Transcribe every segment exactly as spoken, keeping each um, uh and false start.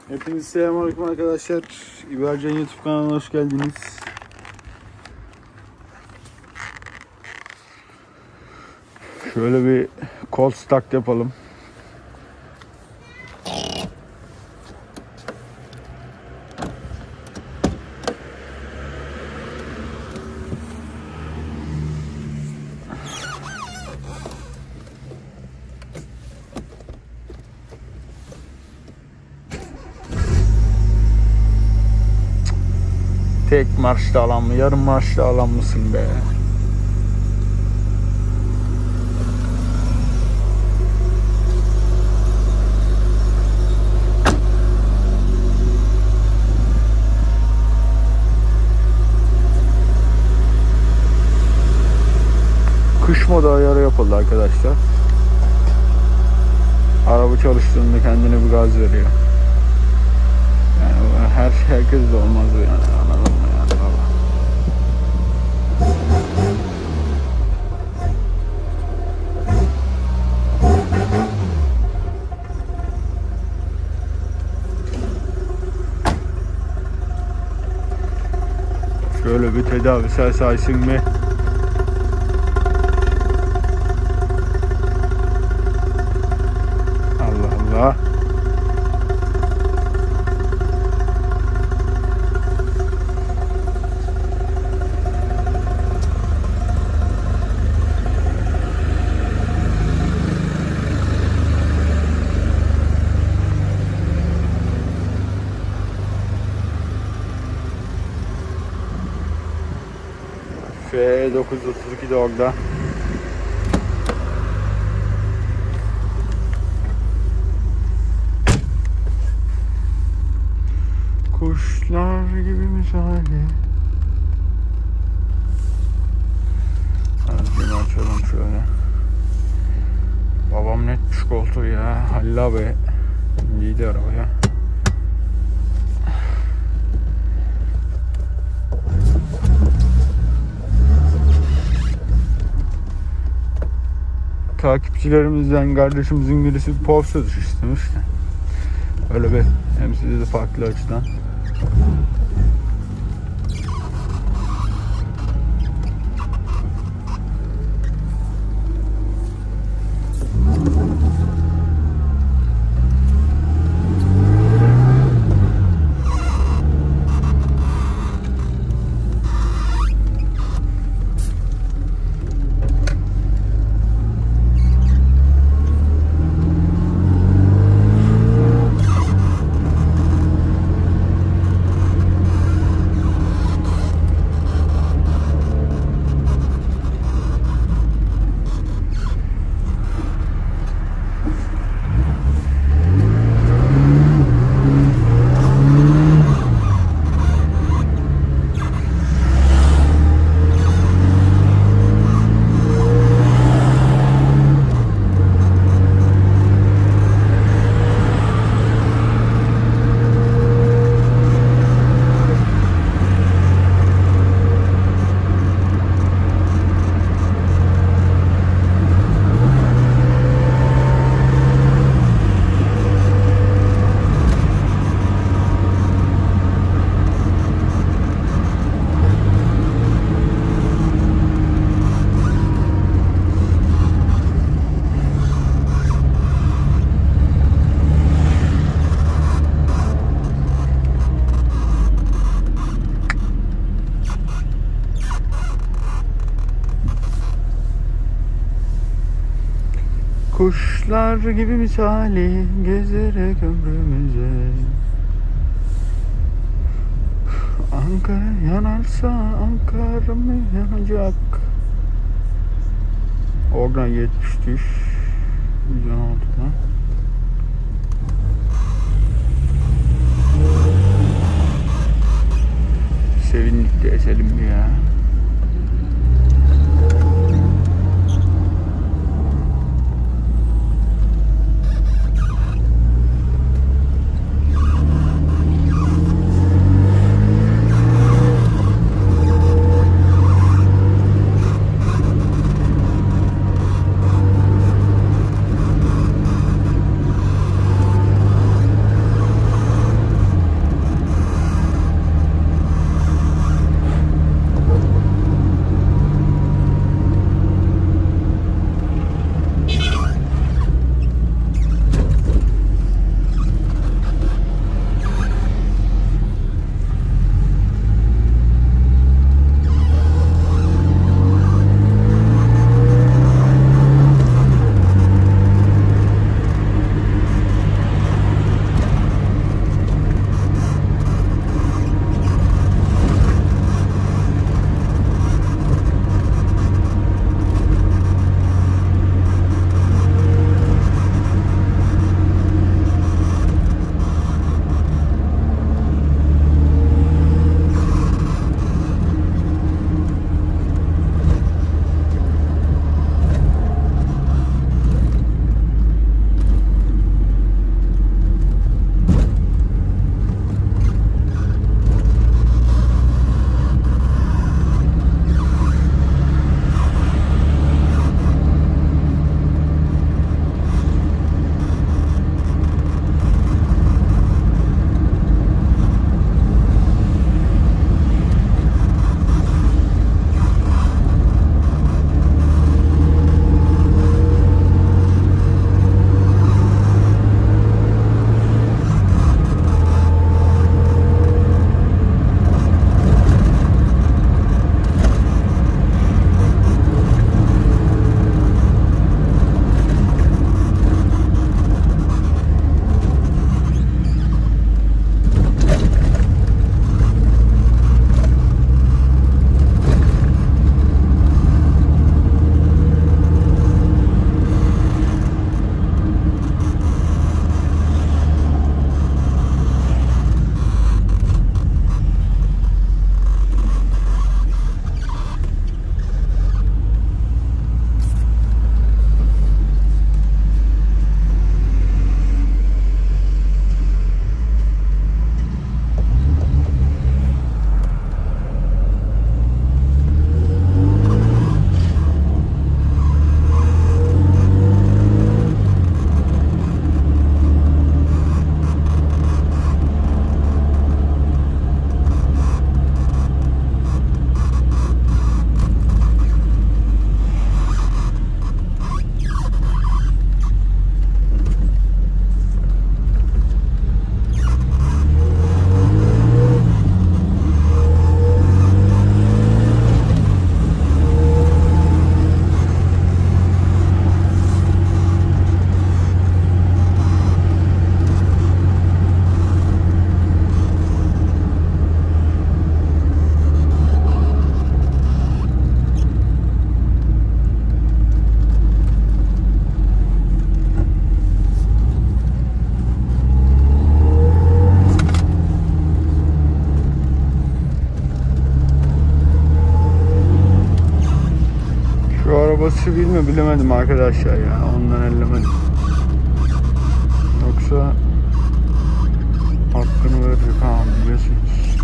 Hepinize selamünaleyküm arkadaşlar. İbercan YouTube kanalına hoş geldiniz. Şöyle bir kol start yapalım. Tek marşta alan mı, yarım marşta alan mısın be? Kış modu ayarı yapıldı arkadaşlar. Araba çalıştığında kendine bir gaz veriyor. Yani her şey herkes de olmaz yani, anladın mı yani baba? Şöyle bir tedavisel saysın mı? Allah Allah. F dokuz yüz otuz iki de orada. Kuşlar gibi misali. Ağzını açalım şöyle. Babam netmiş koltuğu ya. Halil abi indiydi arabaya. Takipçilerimizden kardeşimizin birisi Porsche istemiş. Öyle bir hem size de farklı açıdan. Kuşlar gibi misali gezerek ömrümüze. Ankara yanarsa Ankara mı yanacak? Oradan yetmiş düş yüz on altıdan. Sevindik de eselim ya. sivil mi bilemedim arkadaşlar ya. Ondan ellemedim. Yoksa hakkını verecek ha, biliyorsunuz.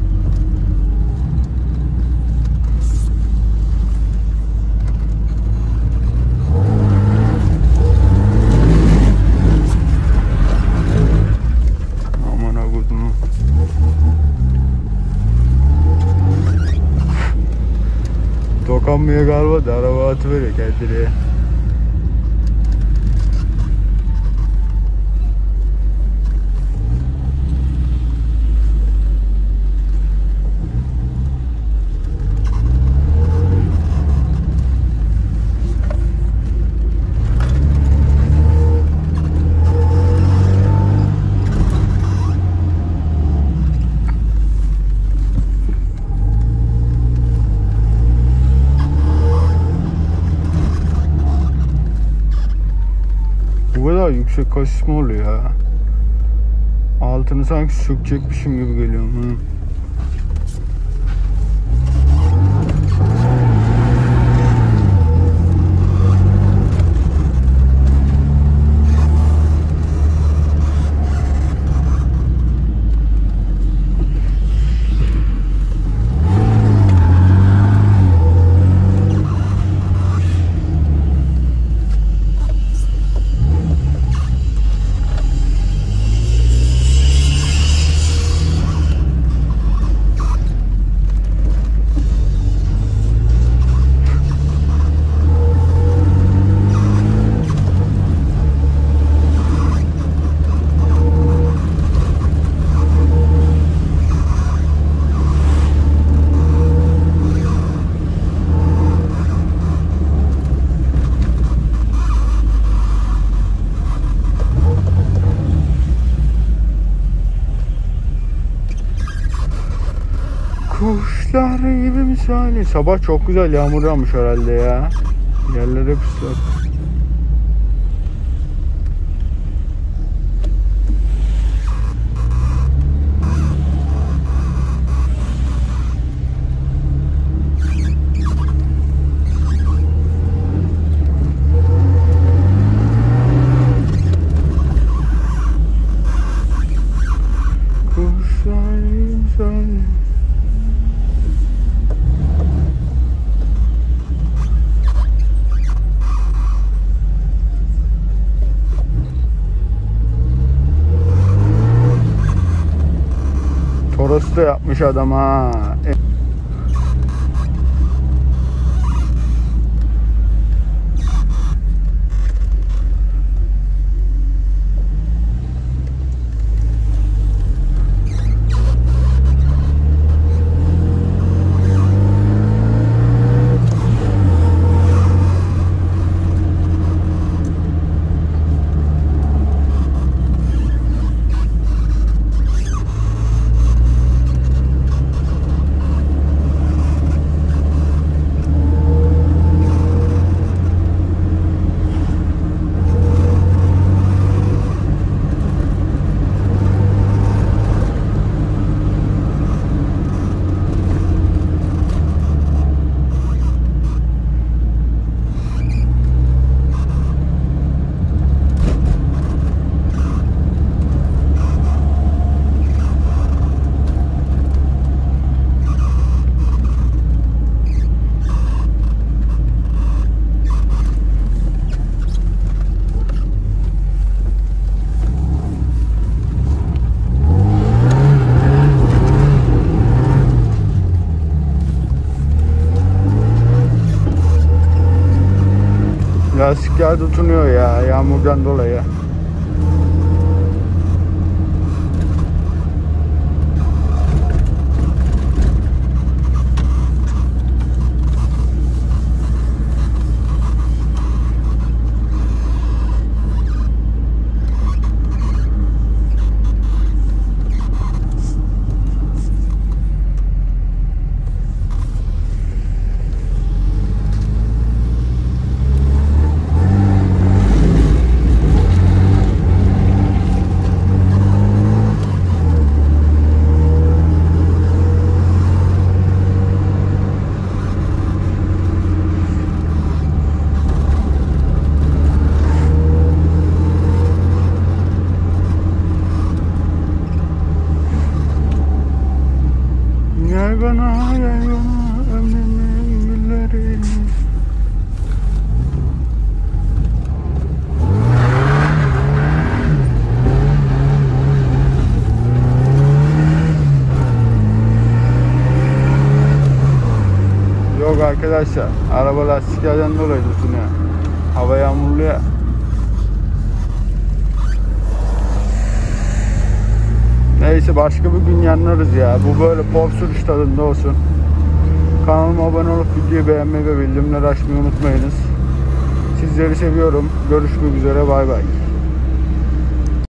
Aman akıdını. Dokanmaya galiba da araba atıveriyor kendine. Bu kadar yüksek kasis mi oluyor ya? Altını sanki sökecekmişim gibi geliyor. Hı. Kuşlar gibi misali. Sabah çok güzel yağmur yağmış herhalde ya. Yerler hep ıslak. Kuşlar gibi misali. Toros da yapmış adam ha. Lastikler tutunuyor ya yağmurdan dolayı. Yaygana yaygana ömrümün gülleri. Yok arkadaşlar, araba lastiklerden dolayı tutunuyor. Hava yağmurlu ya. Neyse, başka bir gün yanlarız ya. Bu böyle pop sürüş tadında olsun. Kanalıma abone olup videoyu beğenmeyi ve bildirimleri açmayı unutmayınız. Sizleri seviyorum. Görüşmek üzere, bay bay.